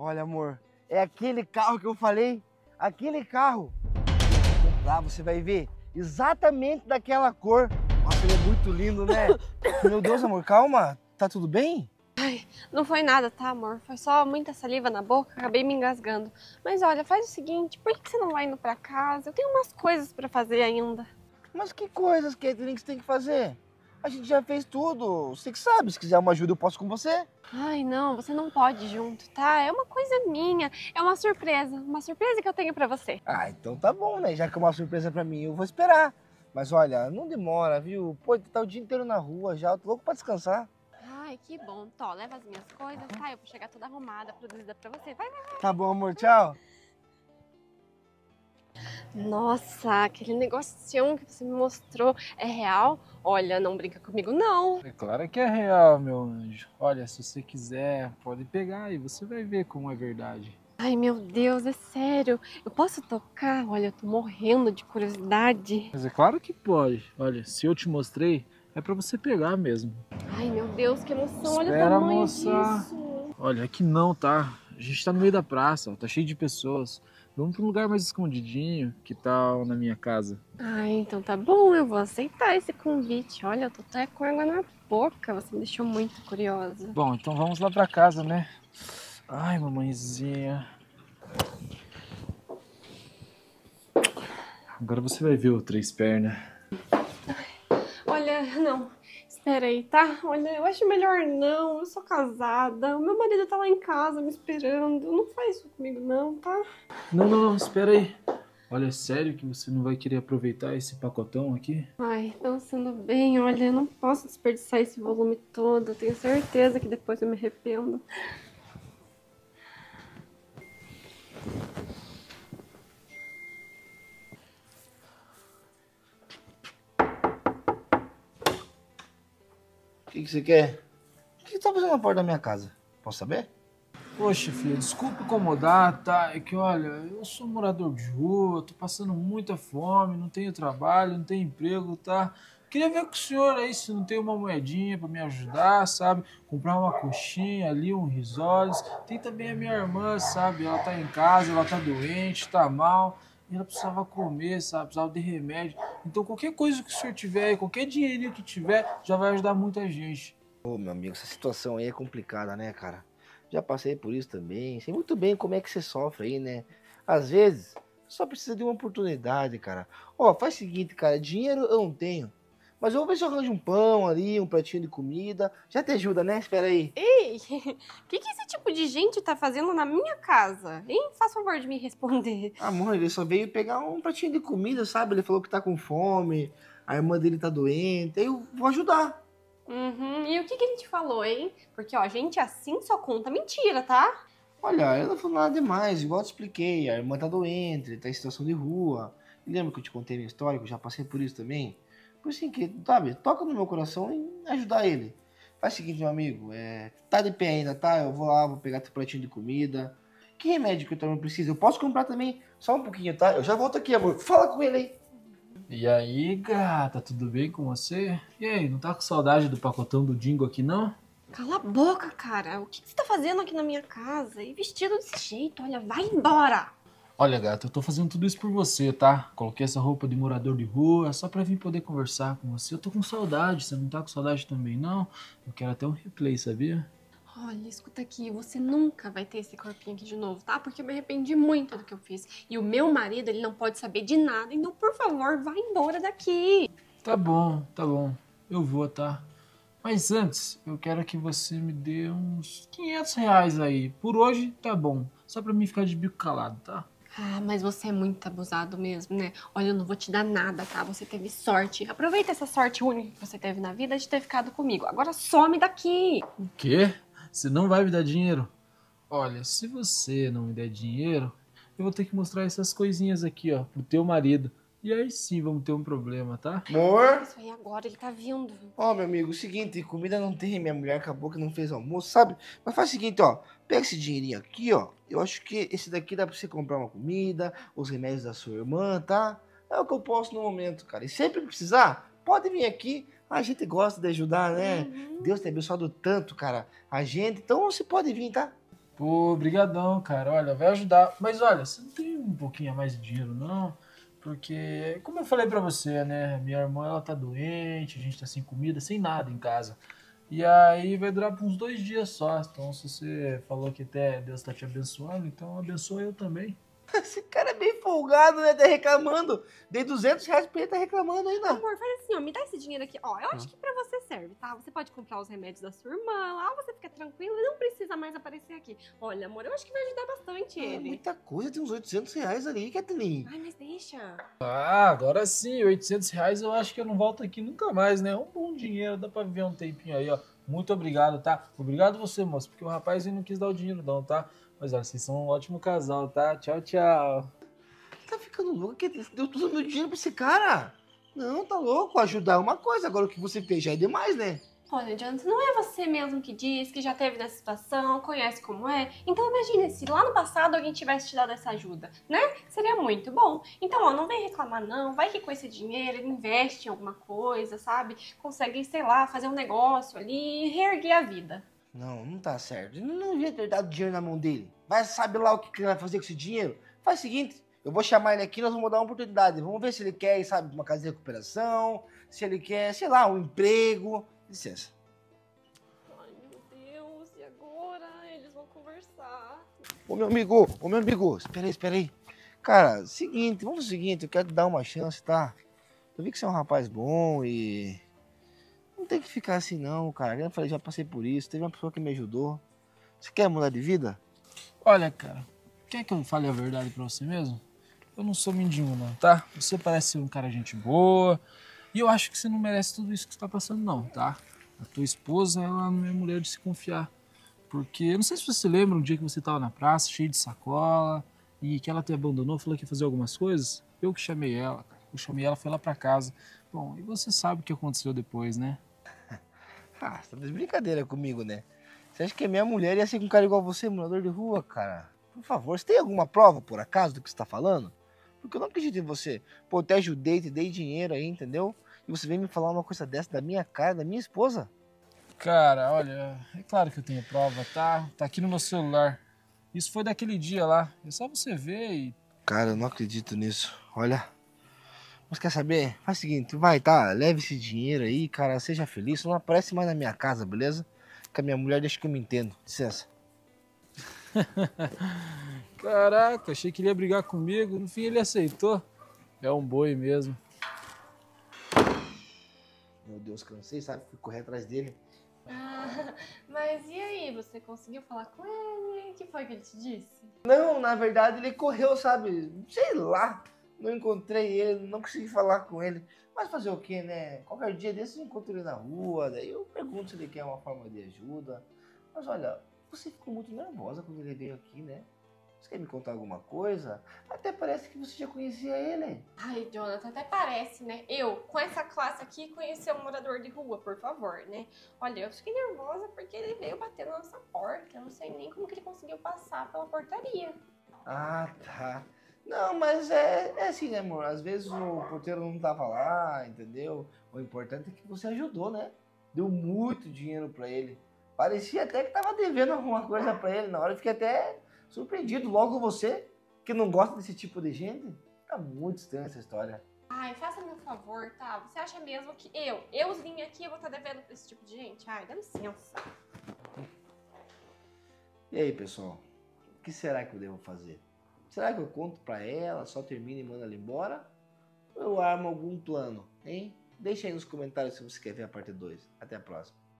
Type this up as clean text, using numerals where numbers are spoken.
Olha, amor, é aquele carro que eu falei, aquele carro. Eu vou comprar, você vai ver, exatamente daquela cor. Nossa, ele é muito lindo, né? Meu Deus, amor, calma, tá tudo bem? Não foi nada, tá, amor? Foi só muita saliva na boca, acabei me engasgando. Mas olha, faz o seguinte, por que você não vai indo pra casa? Eu tenho umas coisas pra fazer ainda. Mas que coisas, Caitlyn, que você tem que fazer? A gente já fez tudo, você que sabe, se quiser uma ajuda eu posso com você. Ai, não, você não pode ir junto, tá? É uma coisa minha, é uma surpresa que eu tenho pra você. Ah, então tá bom, né? Já que é uma surpresa pra mim, eu vou esperar. Mas olha, não demora, viu? Pô, tu tá o dia inteiro na rua já, eu tô louco pra descansar. Ai, que bom. Tó, leva as minhas coisas, tá? Eu vou chegar toda arrumada, produzida pra você. Vai, vai. Tá bom, amor, tchau. Nossa, aquele negocinho que você me mostrou é real? Olha, não brinca comigo, não. É claro que é real, meu anjo. Olha, se você quiser, pode pegar e você vai ver como é verdade. Ai, meu Deus, é sério. Eu posso tocar? Olha, eu tô morrendo de curiosidade. Mas é claro que pode. Olha, se eu te mostrei, é pra você pegar mesmo. Ai, meu Deus, que emoção. Olha o Espera, tamanho moça. disso. Olha, aqui não, tá? A gente tá no meio da praça, ó, tá cheio de pessoas. Vamos pra um lugar mais escondidinho, que tal na minha casa? Ai, então tá bom, eu vou aceitar esse convite. Olha, eu tô até com água na boca. Você me deixou muito curiosa. Bom, então vamos lá pra casa, né? Ai, mamãezinha. Agora você vai ver o três pernas. Olha, não. Espera aí, tá? Olha, eu acho melhor não. Eu sou casada. O meu marido tá lá em casa me esperando. Não faz isso comigo, não, tá? Não, espera aí. Olha, é sério que você não vai querer aproveitar esse pacotão aqui? Ai, pensando bem, olha, eu não posso desperdiçar esse volume todo. Eu tenho certeza que depois eu me arrependo. O que você quer? O que você tá fazendo na porta da minha casa? Posso saber? Poxa, filha, desculpa incomodar, tá? É que, olha, eu sou morador de rua, tô passando muita fome, não tenho trabalho, não tenho emprego, tá? Queria ver com o senhor aí se não tem uma moedinha pra me ajudar, sabe? Comprar uma coxinha ali, um risoles. Tem também a minha irmã, sabe? Ela tá em casa, ela tá doente, tá mal. E ela precisava comer, sabe? Precisava de remédio. Então qualquer coisa que o senhor tiver aí, qualquer dinheirinho que tiver, já vai ajudar muita gente. Ô, meu amigo, essa situação aí é complicada, né, cara? Já passei por isso também. Sei muito bem como é que você sofre aí, né? Às vezes, só precisa de uma oportunidade, cara. Ó, faz o seguinte, cara, dinheiro eu não tenho. Mas eu vou ver se eu arranjo um pão ali, um pratinho de comida. Já te ajuda, né? Espera aí. Ei, o que esse tipo de gente tá fazendo na minha casa? Hein? Faz favor de me responder. Amor, ele só veio pegar um pratinho de comida, sabe? Ele falou que tá com fome, a irmã dele tá doente, aí eu vou ajudar. Uhum. E o que ele te falou, hein? Porque, ó, gente assim só conta mentira, tá? Olha, eu não falou nada demais, igual eu te expliquei, a irmã tá doente, ele tá em situação de rua. E lembra que eu te contei minha história, que eu já passei por isso também? Por assim que, sabe, toca no meu coração em ajudar ele. Faz o seguinte, meu amigo, tá de pé ainda, tá? Eu vou lá, vou pegar teu pratinho de comida. Que remédio que eu também preciso? Eu posso comprar também, só um pouquinho, tá? Eu já volto aqui, amor. Fala com ele aí. E aí, gata, tudo bem com você? E aí, não tá com saudade do pacotão do Dingo aqui, não? Cala a boca, cara. O que você tá fazendo aqui na minha casa? E vestido desse jeito? Olha, vai embora. Olha, gata, eu tô fazendo tudo isso por você, tá? Coloquei essa roupa de morador de rua só pra vir poder conversar com você. Eu tô com saudade, você não tá com saudade também, não? Eu quero até um replay, sabia? Olha, escuta aqui, você nunca vai ter esse corpinho aqui de novo, tá? Porque eu me arrependi muito do que eu fiz. E o meu marido, ele não pode saber de nada. Então, por favor, vai embora daqui. Tá bom, tá bom. Eu vou, tá? Mas antes, eu quero que você me dê uns R$ 500 aí. Por hoje, tá bom. Só pra mim ficar de bico calado, tá? Ah, mas você é muito abusado mesmo, né? Olha, eu não vou te dar nada, tá? Você teve sorte. Aproveita essa sorte única que você teve na vida de ter ficado comigo. Agora some daqui. O quê? Você não vai me dar dinheiro? Olha, se você não me der dinheiro, eu vou ter que mostrar essas coisinhas aqui, ó, pro teu marido. E aí sim vamos ter um problema, tá? Amor? Isso aí agora, ele tá vindo. Ó, meu amigo, o seguinte, comida não tem, minha mulher acabou que não fez almoço, sabe? Mas faz o seguinte, ó, pega esse dinheirinho aqui, ó. Eu acho que esse daqui dá pra você comprar uma comida, os remédios da sua irmã, tá? É o que eu posso no momento, cara. E sempre que precisar, pode vir aqui. A gente gosta de ajudar, né? Uhum. Deus tem abençoado tanto, cara, a gente. Então você pode vir, tá? Pô, brigadão, cara. Olha, vai ajudar. Mas olha, você não tem um pouquinho a mais de dinheiro, não? Porque, como eu falei pra você, né? Minha irmã, ela tá doente, a gente tá sem comida, sem nada em casa. E aí vai durar por uns 2 dias só. Então, se você falou que até Deus tá te abençoando, então abençoa eu também. Esse cara é bem folgado, né? Tá reclamando. Dei R$ 200 pra ele, tá reclamando ainda. Amor, faz assim, ó, me dá esse dinheiro aqui. Ó, eu acho que pra você serve, tá? Você pode comprar os remédios da sua irmã lá, você fica tranquilo e não precisa mais aparecer aqui. Olha, amor, eu acho que vai ajudar bastante É ele. muita coisa, tem uns R$ 800 ali, Kathleen. Ai, mas deixa. Ah, agora sim, R$ 800 eu acho que eu não volto aqui nunca mais, né? É um bom dinheiro, dá pra viver um tempinho aí, ó. Muito obrigado, tá? Obrigado você, moço, porque o rapaz ele não quis dar o dinheiro não, tá? Mas olha, vocês são um ótimo casal, tá? Tchau, tchau. Tá ficando louco? Que deu todo o meu dinheiro pra esse cara? Não, tá louco. Ajudar é uma coisa, agora o que você fez já é demais, né? Olha, Jonathan, não é você mesmo que diz que já teve nessa situação, conhece como é? Então imagine se lá no passado alguém tivesse te dado essa ajuda, né? Seria muito bom. Então, ó, não vem reclamar não, vai que com esse dinheiro ele investe em alguma coisa, sabe? Consegue, sei lá, fazer um negócio ali e reerguer a vida. Não, não tá certo. Eu não devia ter dado dinheiro na mão dele. Vai saber lá o que ele vai fazer com esse dinheiro. Faz o seguinte, eu vou chamar ele aqui, nós vamos dar uma oportunidade. Vamos ver se ele quer, sabe, uma casa de recuperação, se ele quer, sei lá, um emprego. Licença. Ai, meu Deus, e agora? Eles vão conversar. Ô meu amigo, espera aí. Cara, seguinte, vamos fazer o seguinte, eu quero te dar uma chance, tá? Eu vi que você é um rapaz bom e não tem que ficar assim não, cara. Eu falei, já passei por isso, teve uma pessoa que me ajudou. Você quer mudar de vida? Olha, cara, quer que eu fale a verdade pra você mesmo? Eu não sou mendigo não, tá? Você parece ser um cara gente boa e eu acho que você não merece tudo isso que você tá passando não, tá? A tua esposa, ela não é mulher de se confiar. Porque, eu não sei se você lembra um dia que você tava na praça, cheio de sacola, e que ela te abandonou, falou que ia fazer algumas coisas. Eu que chamei ela, cara. Eu chamei ela, foi lá pra casa. Bom, e você sabe o que aconteceu depois, né? Ah, você tá de brincadeira comigo, né? Você acha que a minha mulher ia ser com um cara igual você, morador de rua, cara? Por favor, você tem alguma prova, por acaso, do que você tá falando? Porque eu não acredito em você. Pô, eu te ajudei, te dei dinheiro aí, entendeu? E você vem me falar uma coisa dessa da minha cara, da minha esposa? Cara, olha, é claro que eu tenho prova, tá? Tá aqui no meu celular. Isso foi daquele dia lá. É só você ver e... Cara, eu não acredito nisso. Olha. Mas quer saber? Faz o seguinte, vai, tá? Leve esse dinheiro aí, cara. Seja feliz. Só não aparece mais na minha casa, beleza? Que a minha mulher deixa que eu me entendo. Licença. Caraca, achei que ele ia brigar comigo. No fim ele aceitou. É um boi mesmo. Meu Deus, cansei, sabe? Fui correr atrás dele. Ah, mas e aí, você conseguiu falar com ele? O que foi que ele te disse? Não, na verdade ele correu, sabe? Sei lá. Não encontrei ele, não consegui falar com ele. Mas fazer o quê, né? Qualquer dia desses eu encontro ele na rua, daí eu pergunto se ele quer uma forma de ajuda. Mas olha, você ficou muito nervosa quando ele veio aqui, né? Você quer me contar alguma coisa? Até parece que você já conhecia ele. Ai, Jonathan, até parece, né? Eu, com essa classe aqui, conhecer um morador de rua, por favor, né? Olha, eu fiquei nervosa porque ele veio bater na nossa porta. Eu não sei nem como que ele conseguiu passar pela portaria. Ah, tá. Não, mas é assim, né, amor? Às vezes o porteiro não tava lá, entendeu? O importante é que você ajudou, né? Deu muito dinheiro pra ele. Parecia até que tava devendo alguma coisa pra ele. Na hora eu fiquei até surpreendido. Logo você, que não gosta desse tipo de gente. Tá muito estranha essa história. Ai, faça-me um favor, tá? Você acha mesmo que eu vim aqui, eu vou estar devendo pra esse tipo de gente? Ai, dá licença. E aí, pessoal? O que será que eu devo fazer? Será que eu conto pra ela, só termino e mando ela embora? Ou eu armo algum plano, hein? Deixa aí nos comentários se você quer ver a parte 2. Até a próxima.